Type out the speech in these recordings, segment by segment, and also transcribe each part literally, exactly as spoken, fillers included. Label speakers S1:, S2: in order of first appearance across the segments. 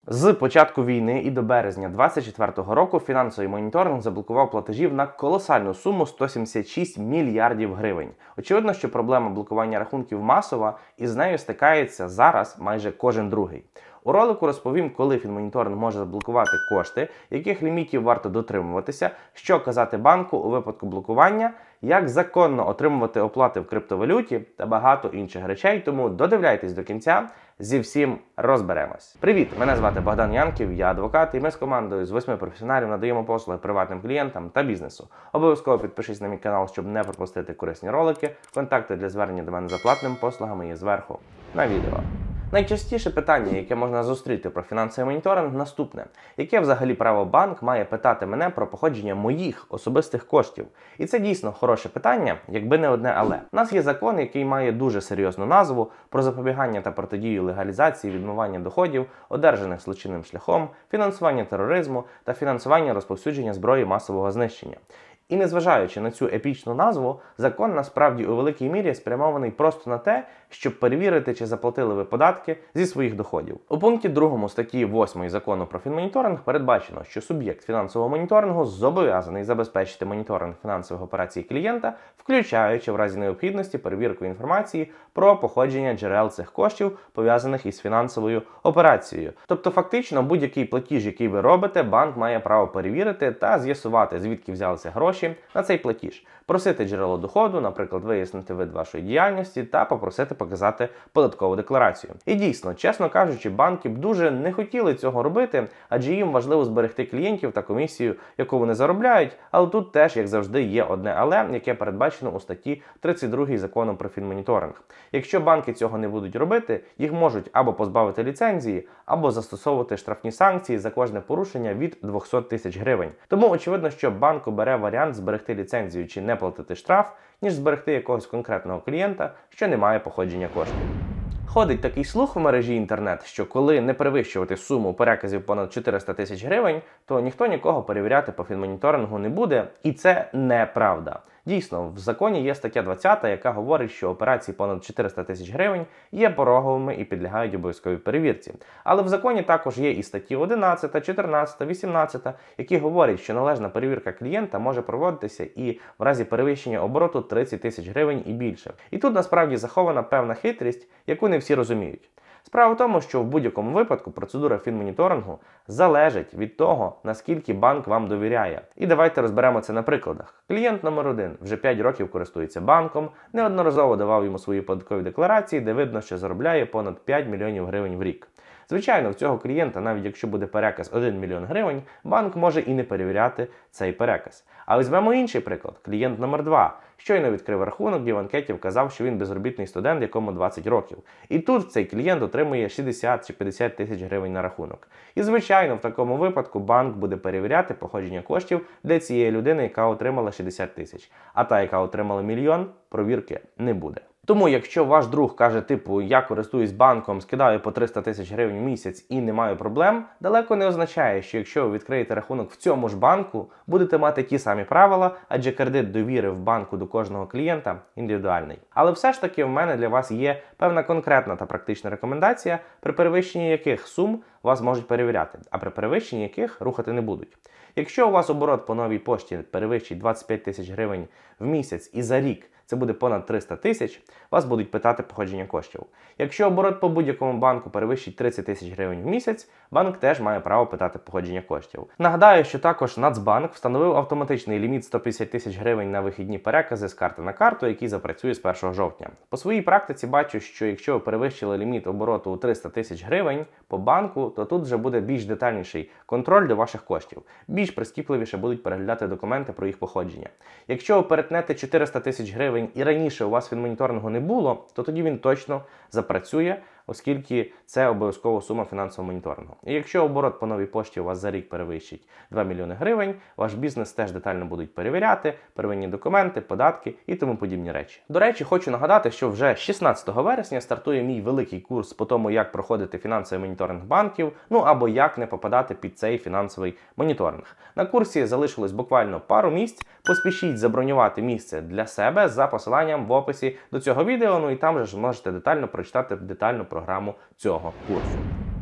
S1: З початку війни і до березня двадцять четвертого року фінансовий моніторинг заблокував платежів на колосальну суму сто сімдесят шість мільярдів гривень. Очевидно, що проблема блокування рахунків масова, і з нею стикається зараз майже кожен другий. У ролику розповім, коли фінмоніторинг може заблокувати кошти, яких лімітів варто дотримуватися, що казати банку у випадку блокування, як законно отримувати оплати в криптовалюті та багато інших речей, тому додивляйтесь до кінця, зі всім розберемось. Привіт, мене звати Богдан Янків, я адвокат, і ми з командою з восьми професіоналів надаємо послуги приватним клієнтам та бізнесу. Обов'язково підпишись на мій канал, щоб не пропустити корисні ролики. Контакти для звернення до мене за платними послугами є зверху на відео. Найчастіше питання, яке можна зустріти про фінансовий моніторинг, наступне. Яке взагалі право банк має питати мене про походження моїх особистих коштів? І це дійсно хороше питання, якби не одне але. У нас є закон, який має дуже серйозну назву про запобігання та протидію легалізації відмивання доходів, одержаних злочинним шляхом, фінансування тероризму та фінансування розповсюдження зброї масового знищення. І незважаючи на цю епічну назву, закон насправді у великій мірі спрямований просто на те, щоб перевірити, чи заплатили ви податки зі своїх доходів. У пункті другому статті восьмої закону про фінмоніторинг передбачено, що суб'єкт фінансового моніторингу зобов'язаний забезпечити моніторинг фінансових операцій клієнта, включаючи в разі необхідності перевірку інформації про походження джерел цих коштів, пов'язаних із фінансовою операцією. Тобто фактично будь-який платіж, який ви робите, банк має право перевірити та з'ясувати, звідки взялися гроші на цей платіж, просити джерело доходу, наприклад, вияснити вид вашої діяльності та попросити показати податкову декларацію. І дійсно, чесно кажучи, банки б дуже не хотіли цього робити, адже їм важливо зберегти клієнтів та комісію, яку вони заробляють, але тут теж, як завжди, є одне але, яке передбачено у статті тридцять другій закону про фінмоніторинг. Якщо банки цього не будуть робити, їх можуть або позбавити ліцензії, або застосовувати штрафні санкції за кожне порушення від двохсот тисяч гривень. Тому очевидно, що банк бере варіант зберегти ліцензію чи не платити штраф, ніж зберегти якогось конкретного клієнта, що не має походження коштів. Ходить такий слух в мережі інтернет, що коли не перевищувати суму переказів понад чотириста тисяч гривень, то ніхто нікого перевіряти по фінмоніторингу не буде, і це неправда. Дійсно, в законі є стаття двадцята, яка говорить, що операції понад чотириста тисяч гривень є пороговими і підлягають обов'язковій перевірці. Але в законі також є і статті одинадцята, чотирнадцята, вісімнадцята, які говорять, що належна перевірка клієнта може проводитися і в разі перевищення обороту тридцять тисяч гривень і більше. І тут насправді захована певна хитрість, яку не всі розуміють. Справа в тому, що в будь-якому випадку процедура фінмоніторингу залежить від того, наскільки банк вам довіряє. І давайте розберемо це на прикладах. Клієнт номер один вже п'ять років користується банком, неодноразово давав йому свої податкові декларації, де видно, що заробляє понад п'ять мільйонів гривень в рік. Звичайно, в цього клієнта, навіть якщо буде переказ один мільйон гривень, банк може і не перевіряти цей переказ. А візьмемо інший приклад. Клієнт номер два. Щойно відкрив рахунок і в анкеті вказав, що він безробітний студент, якому двадцять років. І тут цей клієнт отримує шістдесят чи п'ятдесят тисяч гривень на рахунок. І звичайно, в такому випадку банк буде перевіряти походження коштів для цієї людини, яка отримала шістдесят тисяч. А та, яка отримала мільйон, провірки не буде. Тому, якщо ваш друг каже, типу, я користуюсь банком, скидаю по триста тисяч гривень в місяць і не маю проблем, далеко не означає, що якщо ви відкриєте рахунок в цьому ж банку, будете мати ті самі правила, адже кредит довіри в банку до кожного клієнта індивідуальний. Але все ж таки в мене для вас є певна конкретна та практична рекомендація, при перевищенні яких сум вас можуть перевіряти, а при перевищенні яких рухати не будуть. Якщо у вас оборот по новій пошті перевищить двадцять п'ять тисяч гривень в місяць і за рік це буде понад триста тисяч, вас будуть питати походження коштів. Якщо оборот по будь-якому банку перевищить тридцять тисяч гривень в місяць, банк теж має право питати походження коштів. Нагадаю, що також Нацбанк встановив автоматичний ліміт сто п'ятдесят тисяч гривень на вихідні перекази з карти на карту, який запрацює з першого жовтня. По своїй практиці бачу, що якщо ви перевищили ліміт обороту у триста тисяч гривень по банку, то тут вже буде більш детальніший контроль до ваших коштів. Більш прискіпливіше будуть переглядати документи про їх походження. Якщо ви перетнете чотириста тисяч гривень і раніше у вас фінмоніторингу не було, то тоді він точно запрацює, оскільки це обов'язкова сума фінансового моніторингу. І якщо оборот по новій пошті у вас за рік перевищить два мільйони гривень, ваш бізнес теж детально будуть перевіряти, первинні документи, податки і тому подібні речі. До речі, хочу нагадати, що вже шістнадцятого вересня стартує мій великий курс по тому, як проходити фінансовий моніторинг банків, ну або як не попадати під цей фінансовий моніторинг. На курсі залишилось буквально пару місць, поспішіть забронювати місце для себе за посиланням в описі до цього відео, ну і там же ж можете детально прочитати детальну програму цього курсу.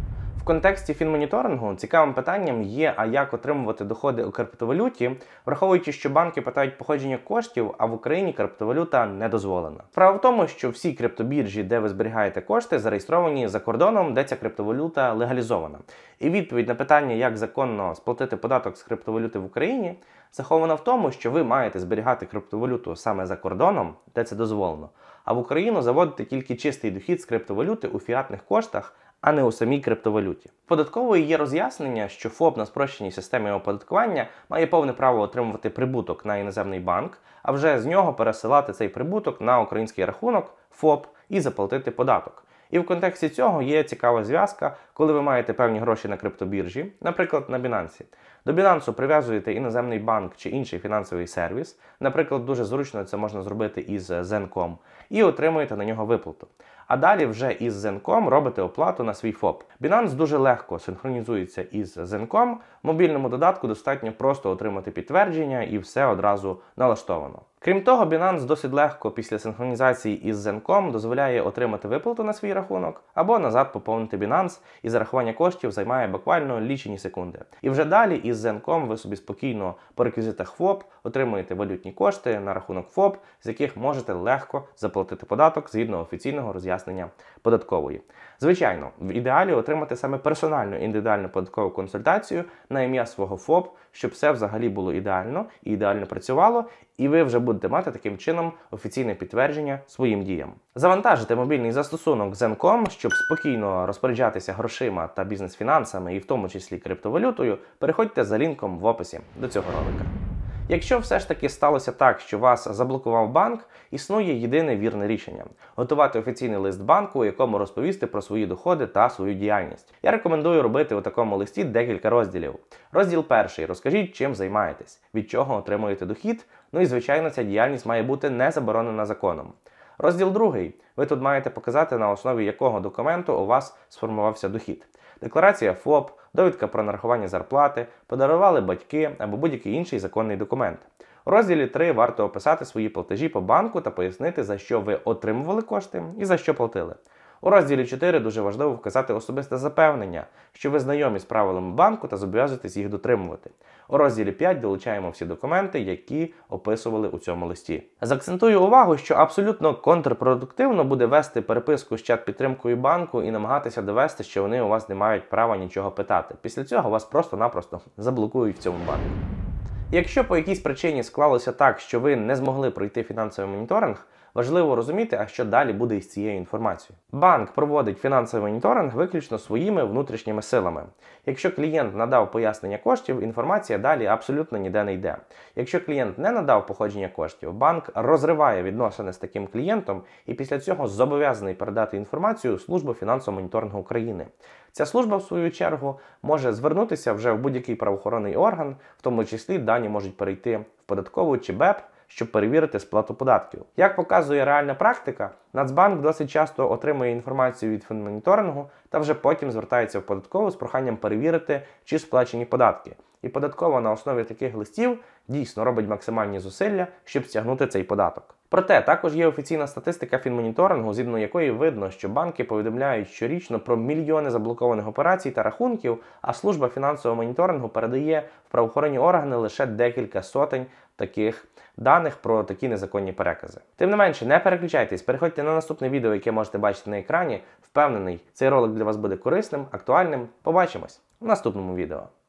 S1: контексті фінмоніторингу цікавим питанням є, а як отримувати доходи у криптовалюті, враховуючи, що банки питають походження коштів, а в Україні криптовалюта не дозволена. Справа в тому, що всі криптобіржі, де ви зберігаєте кошти, зареєстровані за кордоном, де ця криптовалюта легалізована. І відповідь на питання, як законно сплатити податок з криптовалюти в Україні, захована в тому, що ви маєте зберігати криптовалюту саме за кордоном, де це дозволено, а в Україну заводити тільки чистий дохід з криптовалюти у фіатних коштах, а не у самій криптовалюті. Податковою є роз'яснення, що ФОП на спрощеній системі оподаткування має повне право отримувати прибуток на іноземний банк, а вже з нього пересилати цей прибуток на український рахунок ФОП і заплатити податок. І в контексті цього є цікава зв'язка, коли ви маєте певні гроші на криптобіржі, наприклад, на Binance. До Binance прив'язуєте іноземний банк чи інший фінансовий сервіс, наприклад, дуже зручно це можна зробити із Zenkom, і отримуєте на нього виплату. А далі вже із Zenkom робите оплату на свій ФОП. Binance дуже легко синхронізується із Zenkom, в мобільному додатку достатньо просто отримати підтвердження і все одразу налаштовано. Крім того, Binance досить легко після синхронізації із Zenkom дозволяє отримати виплату на свій рахунок або назад поповнити Binance, і зарахування коштів займає буквально лічені секунди. І вже далі із Zenkom ви собі спокійно по реквізитах ФОП отримуєте валютні кошти на рахунок ФОП, з яких можете легко заплатити податок згідно офіційного роз'яснення податкової. Звичайно, в ідеалі отримати саме персональну індивідуальну податкову консультацію на ім'я свого ФОП, щоб все взагалі було ідеально і ідеально працювало, і ви вже будете мати таким чином офіційне підтвердження своїм діям. Завантажити мобільний застосунок Zenkom, щоб спокійно розпоряджатися грошима та бізнес-фінансами, і в тому числі криптовалютою, переходьте за лінком в описі до цього ролика. Якщо все ж таки сталося так, що вас заблокував банк, існує єдине вірне рішення – готувати офіційний лист банку, у якому розповісти про свої доходи та свою діяльність. Я рекомендую робити у такому листі декілька розділів. Розділ перший – розкажіть, чим займаєтесь, від чого отримуєте дохід, ну і, звичайно, ця діяльність має бути не заборонена законом. Розділ другий – ви тут маєте показати, на основі якого документу у вас сформувався дохід. Декларація ФОП, довідка про нарахування зарплати, подарували батьки або будь-який інший законний документ. У розділі три варто описати свої платежі по банку та пояснити, за що ви отримували кошти і за що платили. У розділі чотири дуже важливо вказати особисте запевнення, що ви знайомі з правилами банку та зобов'язуєтесь їх дотримувати. У розділі п'ять долучаємо всі документи, які описували у цьому листі. Заакцентую увагу, що абсолютно контрпродуктивно буде вести переписку з чат-підтримкою банку і намагатися довести, що вони у вас не мають права нічого питати. Після цього вас просто-напросто заблокують в цьому банку. Якщо по якійсь причині склалося так, що ви не змогли пройти фінансовий моніторинг, важливо розуміти, а що далі буде із цією інформацією. Банк проводить фінансовий моніторинг виключно своїми внутрішніми силами. Якщо клієнт надав пояснення коштів, інформація далі абсолютно ніде не йде. Якщо клієнт не надав походження коштів, банк розриває відносини з таким клієнтом і після цього зобов'язаний передати інформацію у службу фінансового моніторингу України. Ця служба, в свою чергу, може звернутися вже в будь-який правоохоронний орган, в тому числі дані можуть перейти в податкову чи БЕП, щоб перевірити сплату податків. Як показує реальна практика, Нацбанк досить часто отримує інформацію від фінмоніторингу та вже потім звертається в податкову з проханням перевірити, чи сплачені податки. І податкова на основі таких листів дійсно робить максимальні зусилля, щоб стягнути цей податок. Проте також є офіційна статистика фінмоніторингу, згідно якої видно, що банки повідомляють щорічно про мільйони заблокованих операцій та рахунків, а служба фінансового моніторингу передає в правоохоронні органи лише декілька сотень таких даних про такі незаконні перекази. Тим не менше, не переключайтесь, переходьте на наступне відео, яке можете бачити на екрані. Впевнений, цей ролик для вас буде корисним, актуальним. Побачимось в наступному відео.